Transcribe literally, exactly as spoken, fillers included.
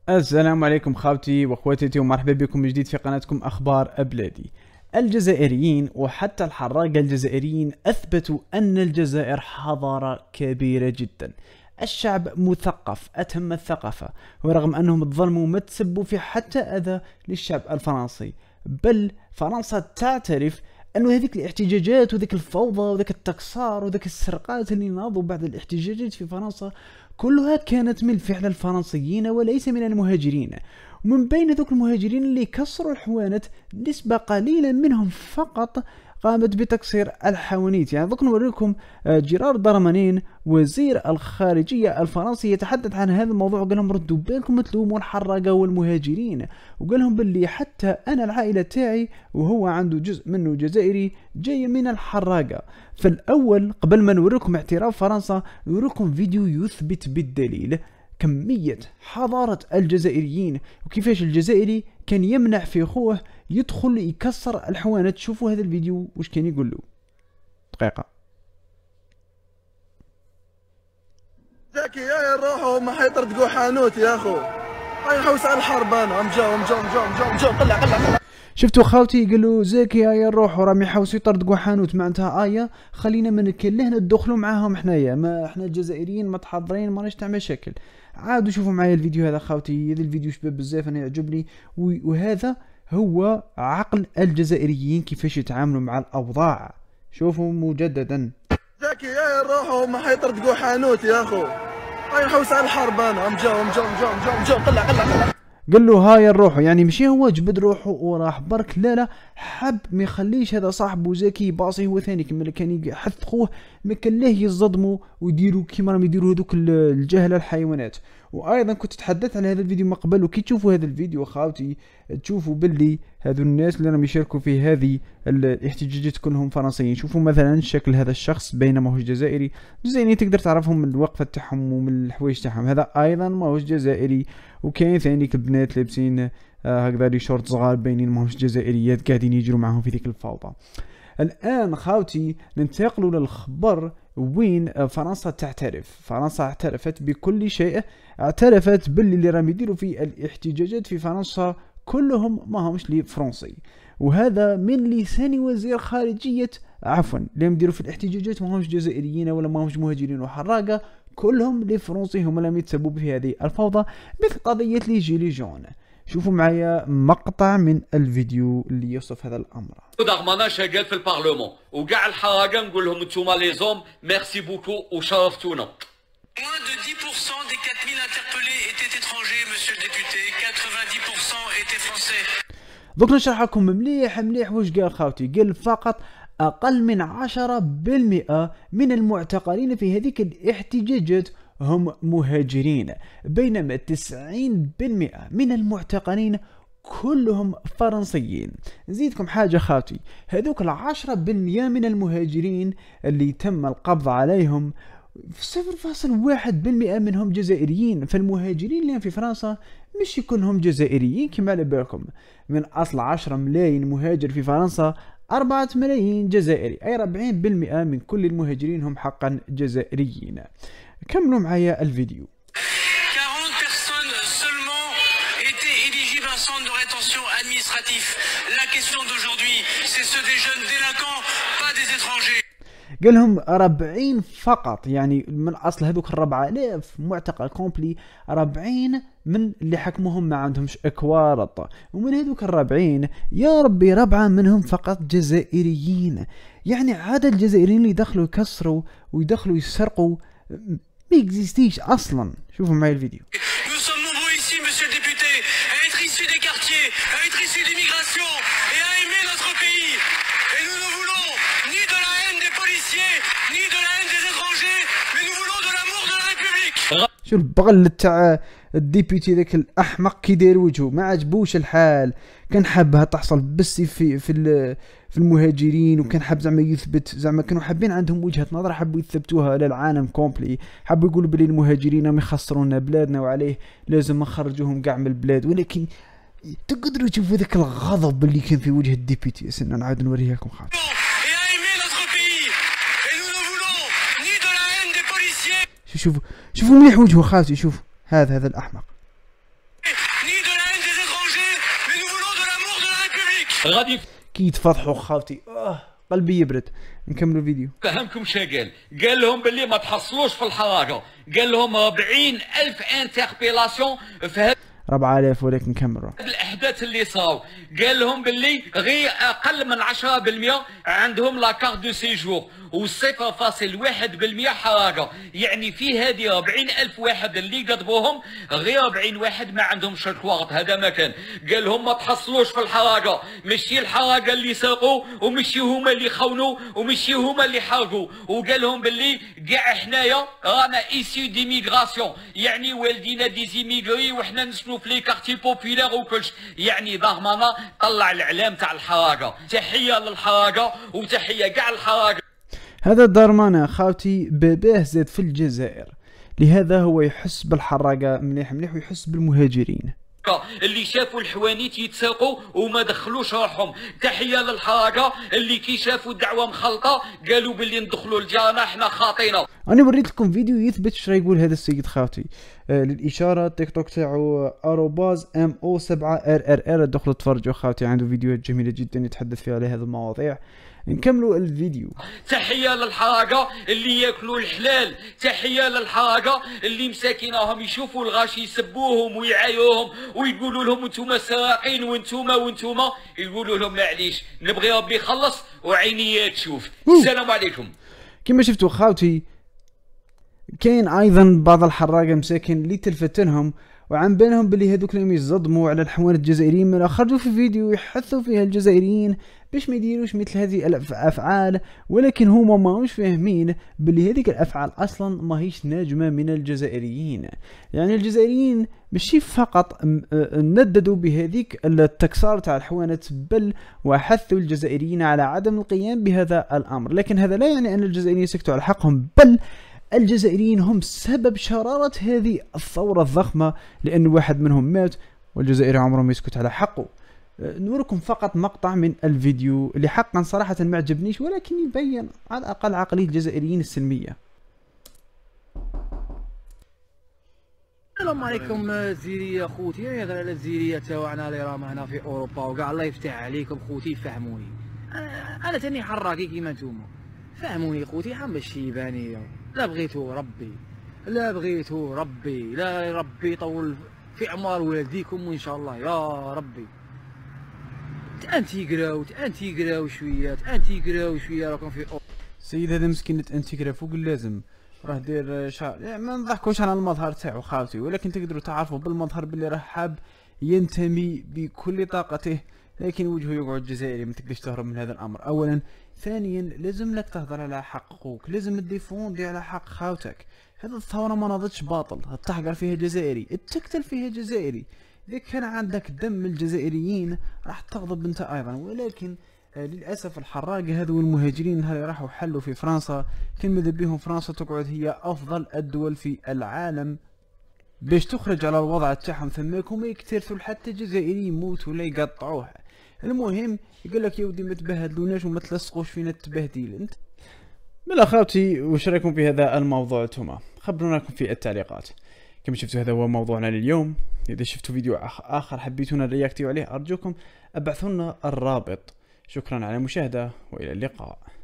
السلام عليكم خاوتي واخواتي ومرحبا بكم من جديد في قناتكم اخبار بلادي. الجزائريين وحتى الحراقة الجزائريين اثبتوا ان الجزائر حضارة كبيرة جدا. الشعب مثقف اتم الثقافة، ورغم انهم تظلموا ما تسبوا في حتى اذى للشعب الفرنسي، بل فرنسا تعترف انه هذيك الاحتجاجات وذيك الفوضى وذاك التكسار وذاك السرقات اللي ناضوا بعد الاحتجاجات في فرنسا كلها كانت من فعل الفرنسيين وليس من المهاجرين. ومن بين ذوك المهاجرين اللي كسروا الحوانت نسبة قليلة منهم فقط قامت بتكسير الحوانيت. يعني ذوك نوريكم جيرار دارمانين وزير الخارجية الفرنسي يتحدث عن هذا الموضوع، وقال لهم ردوا بالكم تلوموا الحراقة والمهاجرين، وقال لهم باللي حتى أنا العائلة تاعي وهو عنده جزء منه جزائري جاي من الحراقة. فالأول قبل ما نوريكم اعتراف فرنسا نوريكم فيديو يثبت بالدليل كمية حضارة الجزائريين وكيفاش الجزائري كان يمنع في خوه يدخل يكسر الحوانت. شوفوا هذا الفيديو واش كان يقول له. دقيقة. زكي يا نروحوا ما حيطردقوا حانوت يا اخو، هاي نحوس على الحرب انا مجاو مجاو مجاو مجاو مجاو طلع طلع طلع. شفتوا خاوتي قال له زكي يا نروحوا راهم يحوسوا يطردقوا حانوت، معناتها ايا خلينا ما نكلهنا ندخلوا معاهم حنايا، ما احنا الجزائريين متحضرين ما تاع مشاكل. عادوا شوفوا معايا الفيديو هذا خاوتي، هذا الفيديو شباب بزاف انا يعجبني، وهذا هو عقل الجزائريين كيفاش يتعاملوا مع الاوضاع. شوفوا مجددا. زكي يا نروحوا ما حيطردقوا حانوت يا اخو، هاي نحوس على الحرب انا مجاو مجاو مجاو مجاو مجاو طلع طلع طلع. قال له هاي نروحوا، يعني ماشي هو جبد روحه وراح برك، لا لا، حب ما يخليش هذا صاحبه زكي باصي هو ثاني كما كان يحث خوه، ما كان له يصدموا ويديروا كيما راهم يديروا هذوك الجهله الحيوانات. وايضا كنت تحدثت على هذا الفيديو من قبل، وكي تشوفوا هذا الفيديو خاوتي تشوفوا باللي هذو الناس اللي راهم يشاركوا في هذه الاحتجاجات كلهم فرنسيين. شوفوا مثلا شكل هذا الشخص بينما هوش جزائري، جزائري تقدر تعرفهم من الوقفه تاعهم ومن الحوايج تاعهم، هذا ايضا ما هوش جزائري. وكاين ثاني البنات لابسين آه هكذا لي شورت صغار باينين ماهوش جزائريات قاعدين يجروا معاهم في ذيك الفوضى. الان خاوتي ننتقلوا للخبر وين فرنسا تعترف. فرنسا اعترفت بكل شيء، اعترفت باللي اللي راهم يديروا في الاحتجاجات في فرنسا كلهم ما همش لي فرنسي، وهذا من لسان وزير خارجية عفوا اللي يديروا في الاحتجاجات ما همش جزائريين ولا ما همش مهاجرين وحراقة، كلهم لي فرنسي هم لم يتسببوا في هذه الفوضى مثل قضية لي جيلي جون. شوفوا معايا مقطع من الفيديو اللي يوصف هذا الامر. دارمانا شغال في البرلمان وكاع الحراقه نقول لهم نتوما لي زوم ميرسي بوكو وشرفتونا. Moins de dix pour cent des quatre mille interpellés étaient étrangers, monsieur le député. quatre-vingt-dix pour cent étaient français. دوك نشرح لكم مليح مليح واش قال خاوتي. قال فقط اقل من عشرة بالمئة من المعتقلين في هذيك الاحتجاجات هم مهاجرين، بينما تسعين بالمئة من المعتقلين كلهم فرنسيين. نزيدكم حاجة خاوتي، هذوك العشرة بالمئة من المهاجرين اللي تم القبض عليهم صفر فاصل واحد بالمئة منهم جزائريين. فالمهاجرين اللي في فرنسا مش كلهم جزائريين كما على بالكم، من أصل عشرة ملايين مهاجر في فرنسا أربعة ملايين جزائري، أي أربعين بالمئة من كل المهاجرين هم حقا جزائريين. كملوا معايا الفيديو. quarante personnes seulement étaient éligibles à un centre de rétention administratif. La question d'aujourd'hui, c'est ceux des jeunes délinquants, pas des étrangers. قال لهم أربعين فقط، يعني من اصل هذوك الربعة آلاف معتقل كومبلي أربعين من اللي حكموهم ما عندهمش اكوارط، ومن هذوك الربعين يا ربي ربعة منهم فقط جزائريين. يعني عدد الجزائريين اللي دخلوا يكسروا ويدخلوا يسرقوا ما يكزيستيش اصلا. شوفوا معي الفيديو. Nous sommes nombreux ici, monsieur le député, à être issus des quartiers, à être issus d'immigration et à aimer notre pays. Et nous ne voulons ni de la haine des policiers, ni de la haine des étrangers, mais nous voulons de l'amour de la République. شو البغل تاع الديبيتي ذاك الاحمق كي داير وجهه، ما عجبوش الحال، كان حابها تحصل بس في في في المهاجرين، وكان حاب زعما يثبت، زعما كانوا حابين عندهم وجهة نظر حبوا يثبتوها للعالم كومبلي، حبوا يقولوا بلي المهاجرين راهم يخسرونا بلادنا وعليه لازم نخرجوهم كاع من البلاد. ولكن تقدروا تشوفوا ذاك الغضب اللي كان في وجه الديبيتي. سنة نعاود نوريها لكم خاطر. شوفوا شوفوا مليح وجهه خالتي، شوفوا هذا هذا الأحمق. غادي كي يتفضحوا خاوتي اه قلبي يبرد. نكملوا الفيديو. فهمكم شا قال قال لهم باللي ما تحصلوش في الحراقه، قال لهم أربعين ألف انتربيلاسيون في هاد أربعة آلاف ولكن نكملوا. الاحداث اللي صاروا، قال لهم باللي غير اقل من عشرة بالمئة عندهم لا كارت دو سيجور وصفر فاصل واحد بالمئة حراقه، يعني في هذه أربعين ألف واحد اللي قضبوهم غير أربعين واحد ما عندهمش الكوارت. هذا ما كان، قال لهم ما تحصلوش في الحراقه، ماشي الحراقه اللي سرقوا وماشي هما اللي خونوا وماشي هما اللي حرقوا، وقال لهم باللي كاع حنايا رانا ايسيو دي ميغراسيون، يعني والدينا دي زيميغري وحنا نسكنوا في لي كارتي بوبيلار وكلش، يعني ضغمنا طلع الاعلام تاع الحراقه. تحيه للحراقه وتحيه كاع الحراقه. هذا الدرمانة خاوتي باباه زاد في الجزائر، لهذا هو يحس بالحراقة مليح مليح ويحس بالمهاجرين اللي شافوا الحوانيت يتساقوا وما دخلوش روحهم. تحيه للحراقه اللي كي شافوا الدعوه مخلطه قالوا باللي ندخلوا لجانا احنا خاطينا. انا وريت لكم فيديو يثبت اش يقول هذا السيد خاوتي. آه للاشاره تيك توك تاعو اروباز ام او سبعة ار ار ار، دخلوا تفرجوا خاوتي، عنده فيديوهات جميله جدا يتحدث فيها على هذه المواضيع. نكملوا الفيديو. تحيه للحراقه اللي ياكلوا الحلال، تحيه للحراقه اللي مساكينهم يشوفوا الغاشي يسبوهم ويعايوهم ويقولوا لهم انتم سراقين وانتم وانتم، يقولوا لهم معليش نبغي ربي يخلص وعيني تشوف. السلام عليكم. كما شفتوا خاوتي كاين ايضا بعض الحراقه مساكن اللي تلفتنهم وعن بينهم باللي هذوك اللي يصدموا على الحوار الجزائريين، من خرجوا في فيديو يحثوا فيها الجزائريين باش ما يديروش مثل هذه الافعال، ولكن هما ماهمش فاهمين باللي هذيك الافعال اصلا ماهيش ناجمه من الجزائريين. يعني الجزائريين ماشي فقط نددوا بهذيك التكسار تاع الحوانت، بل وحثوا الجزائريين على عدم القيام بهذا الامر. لكن هذا لا يعني ان الجزائريين سكتوا على حقهم، بل الجزائريين هم سبب شرارة هذه الثورة الضخمة، لأن واحد منهم مات والجزائري عمره ما يسكت على حقه. نوركم فقط مقطع من الفيديو اللي حقا صراحة ما عجبنيش، ولكن يبين على الأقل عقلية الجزائريين السلمية. السلام عليكم زيرية خوتي، يهضر على الزيرية تاعنا اللي راهم هنا في أوروبا وكاع. الله يفتح عليكم خوتي، فهموني. أنا, أنا تاني حراكي كيما نتوما، فهموني خوتي. حام الشيبانية لا بغيتو ربي، لا بغيتو ربي، لا ربي يطول في اعمار والديكم وان شاء الله يا ربي. تانتيغراو تانتيغراو شويه تانتيغراو شويه راكم في السيد هذا مسكين تانتيغرا فوق اللازم، راه داير شعر. يعني ما نضحكوش على المظهر تاعو خاوتي، ولكن تقدروا تعرفوا بالمظهر باللي راه حاب ينتمي بكل طاقته، لكن وجهه يقعد جزائري. ما تقدرش تهرب من هذا الامر. اولا، ثانيا لازم لك تهضر على حق اخوك، لازم تديفوندي على حق خاوتك. هذه الثوره ما ناضتش باطل، تحقر فيها جزائري، تقتل فيها جزائري. اذا كان عندك دم الجزائريين راح تغضب انت ايضا. ولكن آه للاسف الحراقه هذو المهاجرين اللي راحوا حلوا في فرنسا، كان ماذا بهم فرنسا تقعد هي افضل الدول في العالم باش تخرج على الوضع تاعهم ثماك، وما يكترثوا حتى جزائري يموت ولا يقطعوه. المهم يقول لك يا ودي ما تبهدلوناش وما تلصقوش فينا التبهديل. انت بلا خاوتي وش رايكم في هذا الموضوع انتوما؟ خبرونا في التعليقات. كما شفتوا هذا هو موضوعنا لليوم. اذا شفتوا فيديو اخر حبيتونا رياكتيو عليه ارجوكم ابعثوا لنا الرابط. شكرا على المشاهدة والى اللقاء.